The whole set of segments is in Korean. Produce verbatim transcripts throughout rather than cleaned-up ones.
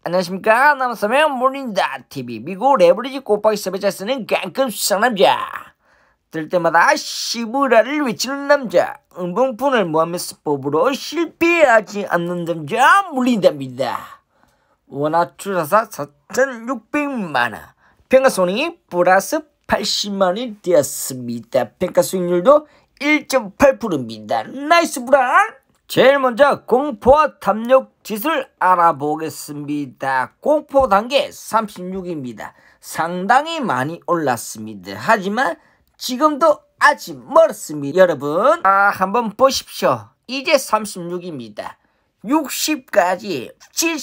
안녕하십니까. 남서면 모닝다 티비 미국 레버리지 곱하기 세배자 쓰는 깡급 상남자. 들 때마다 시부라를 외치는 남자. 응봉푼을 모하면서 뽑으러 실패하지 않는 남자 물린답니다. 원화투자사 사천육백만 원. 평가손익이 플러스 팔십만 원이 되었습니다. 평가수익률도 일 점 팔 퍼센트입니다. 나이스 불안. 제일 먼저 공포와 탐욕 지수를 알아보겠습니다. 공포 단계 삼십육입니다. 상당히 많이 올랐습니다. 하지만 지금도 아직 멀었습니다. 여러분 아, 한번 보십시오. 이제 삼십육입니다. 육십까지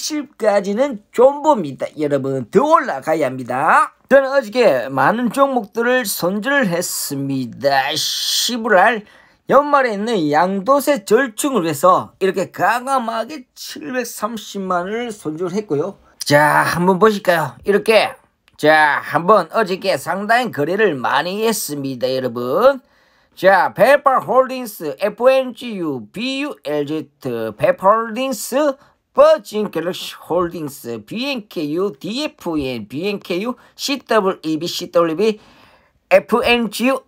칠십까지는 존버입니다. 여러분 더 올라가야 합니다. 저는 어저께 많은 종목들을 손절을 했습니다. 시부랄 연말에 있는 양도세 절충을 위해서 이렇게 과감하게 칠백삼십만 원을 손절을 했고요. 자, 한번 보실까요? 이렇게 자, 한번 어저께 상당히 거래를 많이 했습니다. 여러분 자, 페퍼홀딩스, 에프엔지유, 비유엘지, 페퍼홀딩스, 버진 갤럭시 홀딩스, 비엔케이유, 디에프엔, 비엔케이유, 씨더블유이비, 씨더블유이비, 에프엔지유,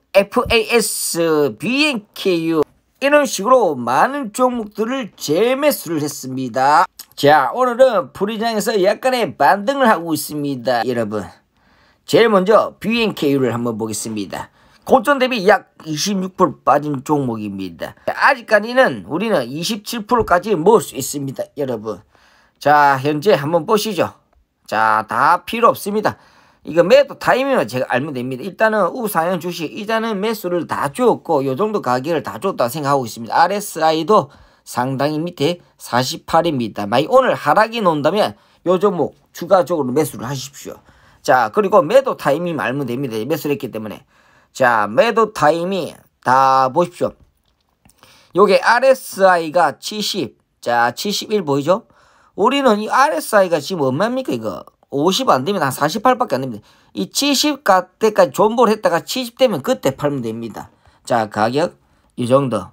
에프에이에스, 비엔케이유 이런 식으로 많은 종목들을 재매수를 했습니다. 자, 오늘은 풀이장에서 약간의 반등을 하고 있습니다. 여러분 제일 먼저 비엔케이유를 한번 보겠습니다. 고점 대비 약 이십육 퍼센트 빠진 종목입니다. 아직까지는 우리는 이십칠 퍼센트까지 모을 수 있습니다. 여러분 자, 현재 한번 보시죠. 자, 다 필요 없습니다. 이거 매도 타이밍을 제가 알면 됩니다. 일단은 우상향 주식 이자는 매수를 다 줬고 요 정도 가격을 다 줬다 생각하고 있습니다. 알에스아이도 상당히 밑에 사십팔입니다. 만약 오늘 하락이 나온다면 요 종목 추가적으로 매수를 하십시오. 자, 그리고 매도 타이밍 알면 됩니다. 매수를 했기 때문에 자, 매도 타이밍 다 보십시오. 요게 알에스아이가 칠십, 자 칠십일 보이죠? 우리는 이 알에스아이가 지금 얼마입니까 이거? 오십 안 되면 한 사십팔밖에 안 됩니다. 이 칠십 때까지 존버를 했다가 칠십 되면 그때 팔면 됩니다. 자, 가격 이 정도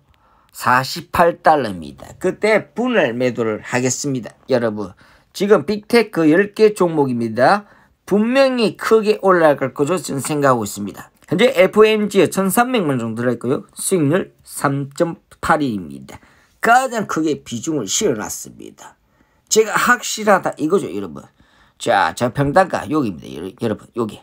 사십팔 달러입니다. 그때 분할 매도를 하겠습니다. 여러분 지금 빅테크 열 개 종목입니다. 분명히 크게 올라갈 거죠. 저는 생각하고 있습니다. 현재 에프엠지에 천삼백만 원 정도 들어있고요. 수익률 삼 점 팔일입니다. 가장 크게 비중을 실어놨습니다. 제가 확실하다 이거죠. 여러분 자, 저평단가 여기입니다. 여러분 여기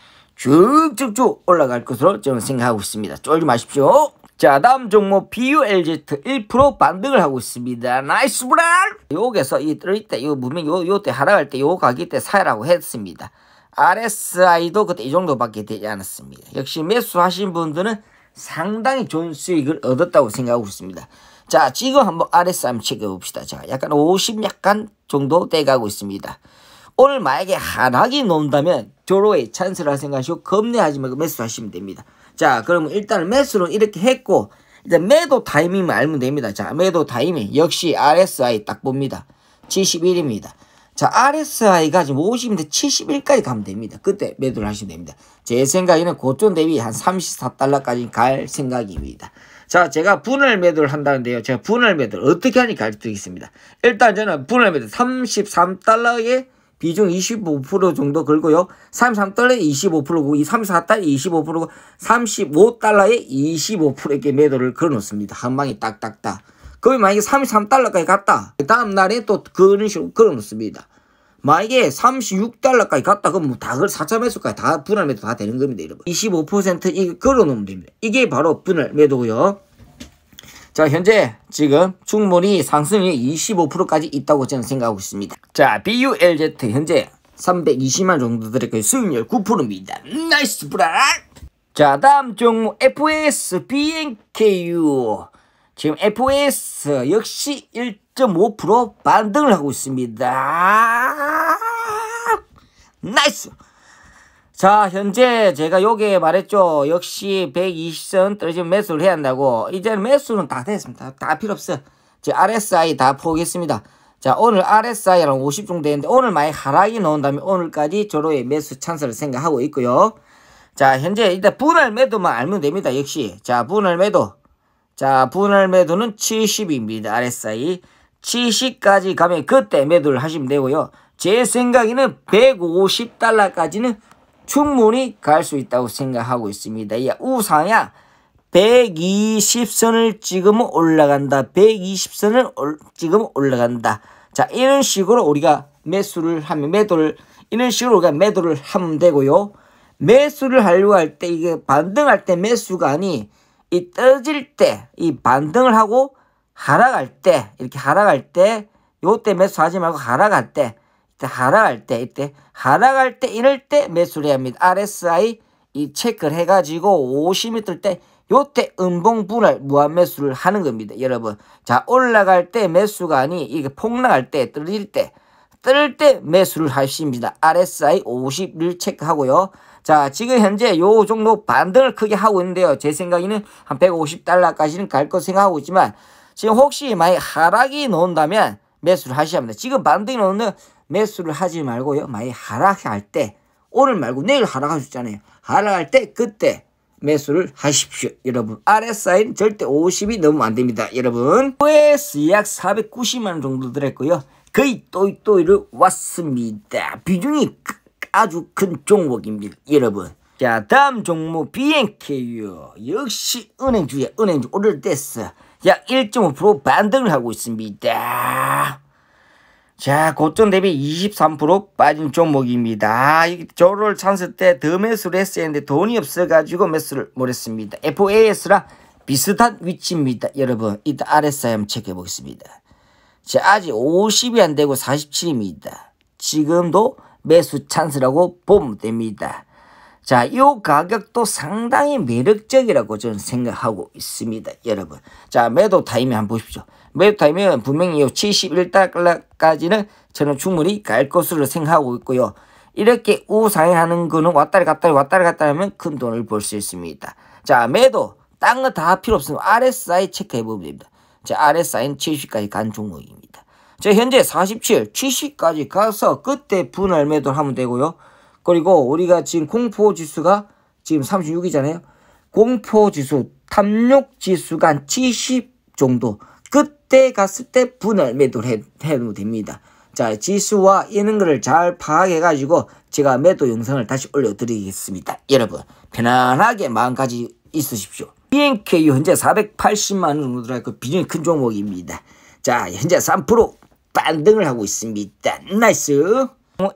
쭉쭉쭉 올라갈 것으로 저는 생각하고 있습니다. 쫄지 마십시오. 자, 다음 종목 비유엘지 일 퍼센트 반등을 하고 있습니다. 나이스 브랄. 여기서 이 떨어질 때 요 분명히 요 요때 하락할 때 요 가격 때 사라고 했습니다. 알에스아이도 그때 이 정도밖에 되지 않았습니다. 역시 매수하신 분들은 상당히 좋은 수익을 얻었다고 생각하고 있습니다. 자, 지금 한번 알에스아이 한번 체크해봅시다. 자, 약간 오십 약간 정도 돼가고 있습니다. 오늘 만약에 하락이 나온다면 저로의 찬스라 생각하시고 겁내하지 말고 매수하시면 됩니다. 자, 그러면 일단 매수는 이렇게 했고 이제 매도 타이밍만 알면 됩니다. 자, 매도 타이밍 역시 알에스아이 딱 봅니다. 칠십일입니다. 자, 알에스아이가 지금 오십인데 칠십일까지 가면 됩니다. 그때 매도를 하시면 됩니다. 제 생각에는 고점 대비 한 삼십사 달러까지 갈 생각입니다. 자, 제가 분할 매도를 한다는데요. 제가 분할 매도를 어떻게 하니까 알려드리겠습니다. 일단 저는 분할 매도 삼십삼 달러에 비중 이십오 퍼센트 정도 걸고요. 삼십삼 달러에 이십오 퍼센트고 삼십사 달러에 이십오 퍼센트고 삼십오 달러에 이십오 퍼센트 이렇게 매도를 걸어놓습니다. 한 방에 딱딱딱. 그러면 만약에 삼십삼 달러까지 갔다. 다음 날에 또 그런 식으로 걸어놓습니다. 만약에 삼십육 달러까지 갔다 그러면 뭐 다 사차 매수까지 다 분할 매도 다 되는 겁니다. 여러분 이십오 퍼센트 이게 걸어놓으면 됩니다. 이게 바로 분할 매도고요. 자, 현재 지금 충분히 상승이 이십오 퍼센트까지 있다고 저는 생각하고 있습니다. 자, 비유엘지 현재 삼백이십만 정도 들었고요. 수익률 구 퍼센트입니다. 나이스 브랄. 자, 다음 종목 에프에스 비엔케이유. 지금 에프에스 역시 일 점 오 퍼센트 반등을 하고 있습니다. 나이스. 자, 현재 제가 요게 말했죠. 역시 백이십 선 떨어지면 매수를 해야 한다고. 이제는 매수는 다 됐습니다. 다 필요 없어요. 제 알에스아이 다 포기했습니다. 자, 오늘 알에스아이랑 오십 정도 되는데 오늘 만약 하락이 나온다면 오늘까지 저로의 매수 찬스를 생각하고 있고요. 자, 현재 일단 분할 매도만 알면 됩니다. 역시 자, 분할 매도. 자, 분할 매도는 칠십입니다. 알에스아이 칠십까지 가면 그때 매도를 하시면 되고요. 제 생각에는 백오십 달러까지는 충분히 갈 수 있다고 생각하고 있습니다. 야, 우상향 백이십 선을 찍으면 올라간다. 백이십 선을 찍으면 올라간다. 자, 이런 식으로 우리가 매수를 하면 매도를 이런 식으로 우리가 매도를 하면 되고요. 매수를 하려고 할 때 이게 반등할 때 매수가 아니 이 떨어질 때 이 반등을 하고 하락할 때 이렇게 하락할 때 요때 매수하지 말고 하락할 때 이때 하락할 때 이때 하락할 때 이럴 때 매수를 해야 합니다. 알에스아이 이 체크를 해가지고 오십이 뜰 때 요때 음봉 분할 무한 매수를 하는 겁니다. 여러분. 자, 올라갈 때 매수가 아니 이게 폭락할 때 떨어질 때 뜰 때 매수를 하십니다. 알에스아이 오십일 체크하고요. 자, 지금 현재 요 정도 반등을 크게 하고 있는데요. 제 생각에는 한 백오십 달러까지는 갈 거 생각하고 있지만 지금 혹시 만약 하락이 나온다면 매수를 하셔야 합니다. 지금 반등이 나오면 매수를 하지 말고요. 만약 하락할 때 오늘 말고 내일 하락할 수 있잖아요. 하락할 때 그때 매수를 하십시오. 여러분. 알에스아이는 절대 오십이 넘으면 안 됩니다. 여러분. 유에스 약 사백구십만 원 정도 들었고요. 거의 또이또이를 왔습니다. 비중이 아주 큰 종목입니다. 여러분. 자, 다음 종목 비엔케이유. 역시 은행주야. 은행주 오늘 됐어. 약 일 점 오 퍼센트 반등을 하고 있습니다. 자, 고점 대비 이십삼 퍼센트 빠진 종목입니다. 저를 찬스 때 더 매수를 했어야 했는데 돈이 없어가지고 매수를 못했습니다. 에프에이에스랑 비슷한 위치입니다. 여러분, 이따 알에스아이 한번 체크해 보겠습니다. 자, 아직 오십이 안 되고 사십칠입니다. 지금도 매수 찬스라고 보면 됩니다. 자, 이 가격도 상당히 매력적이라고 저는 생각하고 있습니다. 여러분. 자, 매도 타이밍 한번 보십시오. 매도 타이밍은 분명히 이 칠십일 달러까지는 저는 충분히 갈 것으로 생각하고 있고요. 이렇게 우상향하는 거는 왔다리 갔다리 왔다리 갔다리 하면 큰 돈을 벌 수 있습니다. 자, 매도 딴 거 다 필요 없으면 알에스아이 체크해 보면 됩니다. 자, 알에스아이는 칠십까지 간 종목입니다. 자, 현재 사십칠, 칠십까지 가서 그때 분할 매도를 하면 되고요. 그리고 우리가 지금 공포지수가 지금 삼십육이잖아요. 공포지수, 탐욕지수가 한 칠십 정도. 그때 갔을 때 분할 매도를 해, 해도 됩니다. 자, 지수와 이런 거를 잘 파악해가지고 제가 매도 영상을 다시 올려드리겠습니다. 여러분, 편안하게 마음가짐 있으십시오. 비엔케이유 현재 사백팔십만 원 정도 들어있고 비중이 큰 종목입니다. 자, 현재 삼 퍼센트 반등을 하고 있습니다. 나이스.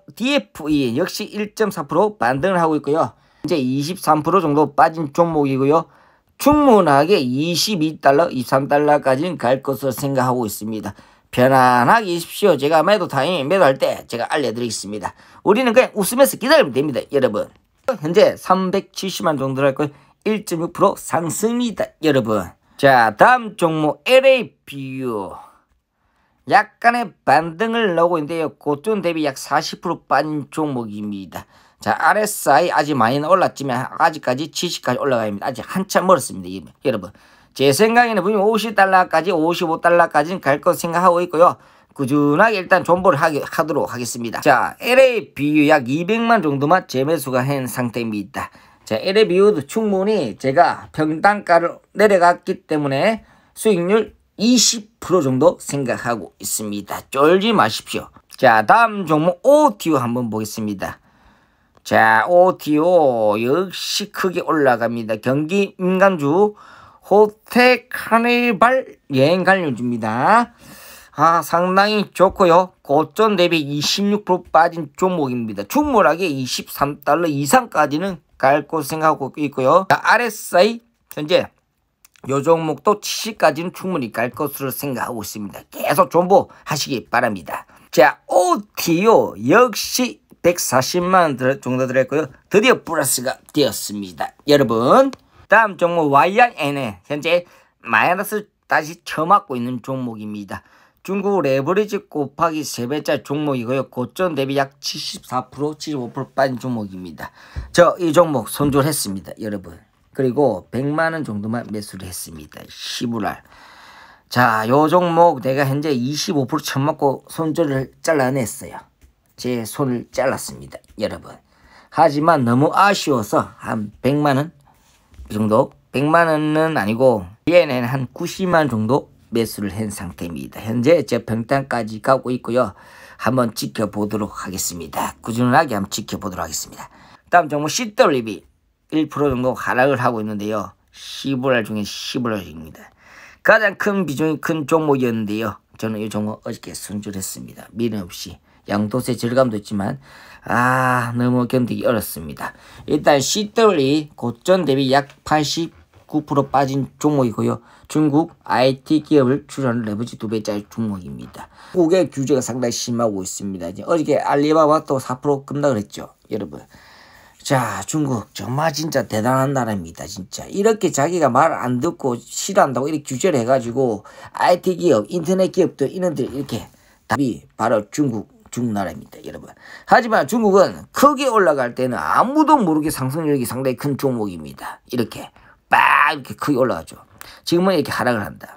디에프이 역시 일 점 사 퍼센트 반등을 하고 있고요. 현재 이십삼 퍼센트 정도 빠진 종목이고요. 충분하게 이십이 달러, 이십삼 달러까지는 갈 것으로 생각하고 있습니다. 편안하게 계십시오. 제가 매도 타임 매도할 때 제가 알려드리겠습니다. 우리는 그냥 웃으면서 기다리면 됩니다. 여러분. 현재 삼백칠십만 원 정도 들어있고요. 일 점 육 퍼센트 상승입니다. 여러분. 자, 다음 종목 엘에이비유. 약간의 반등을 나오고 있는데요. 고점 대비 약 사십 퍼센트 빠진 종목입니다. 자, 알에스아이 아직 많이 올랐지만 아직까지 칠십까지 올라가야 아직 한참 멀었습니다. 여러분. 제 생각에는 분명 오십 달러까지 오십오 달러까지는 갈 것 생각하고 있고요. 꾸준하게 일단 존버를 하기, 하도록 하겠습니다. 자, 엘에이비유 약 이백만 정도만 재매수가 한 상태입니다. 자, 엘에이비유도 충분히 제가 평단가를 내려갔기 때문에 수익률 이십 퍼센트 정도 생각하고 있습니다. 쫄지 마십시오. 자, 다음 종목 오티오 한번 보겠습니다. 자, 오티오 역시 크게 올라갑니다. 경기 민간주 호텔 카니발 여행 관련주입니다. 아, 상당히 좋고요. 고점 대비 이십육 퍼센트 빠진 종목입니다. 충분하게 이십삼 달러 이상까지는 갈 곳 생각하고 있고요. 자, 알에스아이 현재 요 종목도 칠십까지는 충분히 갈 것으로 생각하고 있습니다. 계속 존버하시기 바랍니다. 자, 오티오 역시 백사십만 원 정도 들었고요. 드디어 플러스가 되었습니다. 여러분, 다음 종목 와이아이엔에 현재 마이너스 다시 쳐맞고 있는 종목입니다. 중국 레버리지 곱하기 세 배짜리 종목이고요. 고점 대비 약 칠십사 퍼센트, 칠십오 퍼센트 빠진 종목입니다. 저 이 종목 손절했습니다. 여러분. 그리고 백만 원 정도만 매수를 했습니다. 시불알. 자, 요 종목 내가 현재 이십오 퍼센트 쳐맞고 손절을 잘라냈어요. 제 손을 잘랐습니다. 여러분. 하지만 너무 아쉬워서 한 백만 원 정도, 백만 원은 아니고 얘는 한 구십만 원 정도 매수를 한 상태입니다. 현재 제 평단까지 가고 있고요. 한번 지켜보도록 하겠습니다. 꾸준하게 한번 지켜보도록 하겠습니다. 다음 종목 씨더블유비 일 퍼센트 정도 하락을 하고 있는데요. 씨브랄 중에 씨브랄입니다. 가장 큰 비중이 큰 종목이었는데요. 저는 이 종목 어저께 손절했습니다. 미련 없이. 양도세 절감도 있지만 아 너무 견디기 어렵습니다. 일단 씨더블유이 고점 대비 약 팔십구 퍼센트 빠진 종목이고요. 중국 아이티 기업을 출연한 레버지 두 배짜리 종목입니다. 한국의 규제가 상당히 심하고 있습니다. 이제 어저께 알리바바 또 사 퍼센트 급락을 했죠. 여러분. 자, 중국 정말 진짜 대단한 나라입니다. 진짜 이렇게 자기가 말 안 듣고 싫어한다고 이렇게 규제를 해가지고 아이티 기업, 인터넷 기업들 이런들 이렇게 답이 바로 중국 중국 나라입니다, 여러분. 하지만 중국은 크게 올라갈 때는 아무도 모르게 상승력이 상당히 큰 종목입니다. 이렇게 빡 이렇게 크게 올라가죠. 지금은 이렇게 하락을 한다.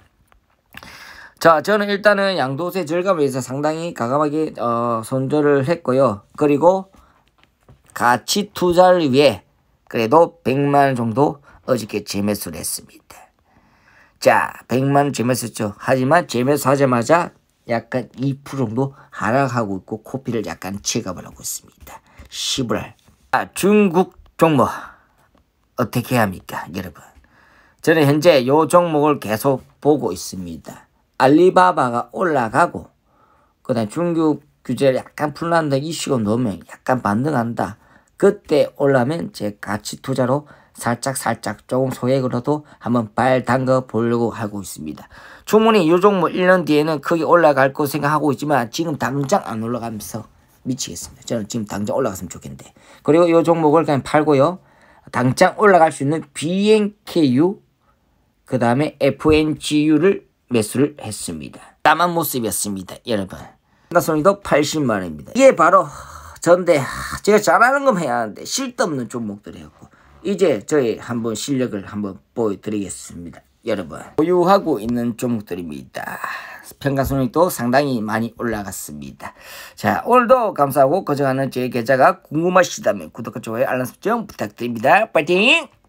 자, 저는 일단은 양도세 절감을 위해서 상당히 과감하게 어, 손절을 했고요. 그리고 가치 투자를 위해 그래도 백만 원 정도 어저께 재매수를 했습니다. 자, 백만 원 재매수했죠. 하지만 재매수하자마자 약간 이 퍼센트 정도 하락하고 있고 코피를 약간 체감을 하고 있습니다. 씨브랄. 아, 중국 종목 어떻게 해야 합니까, 여러분? 저는 현재 요 종목을 계속 보고 있습니다. 알리바바가 올라가고 그다음 중국 규제를 약간 풀난다 이슈가 넣으면 약간 반등한다. 그때 올라면 제 가치 투자로 살짝 살짝 조금 소액으로도 한번 발 담가 보려고 하고 있습니다. 충분히 이 종목 일 년 뒤에는 크게 올라갈 거 생각하고 있지만 지금 당장 안 올라가면서 미치겠습니다. 저는 지금 당장 올라갔으면 좋겠는데. 그리고 이 종목을 그냥 팔고요. 당장 올라갈 수 있는 비엔케이유 그 다음에 에프엔지유를 매수를 했습니다. 까만 모습이었습니다, 여러분. 가성비도 팔십만 원입니다. 이게 바로 전데 제가 잘하는 건 해야 하는데 쓸데없는 종목들이었고 이제 저희 한번 실력을 한번 보여드리겠습니다. 여러분 보유하고 있는 종목들입니다. 평가손익도 상당히 많이 올라갔습니다. 자, 오늘도 감사하고 거정하는 제 계좌가 궁금하시다면 구독과 좋아요 알람 설정 부탁드립니다. 파이팅!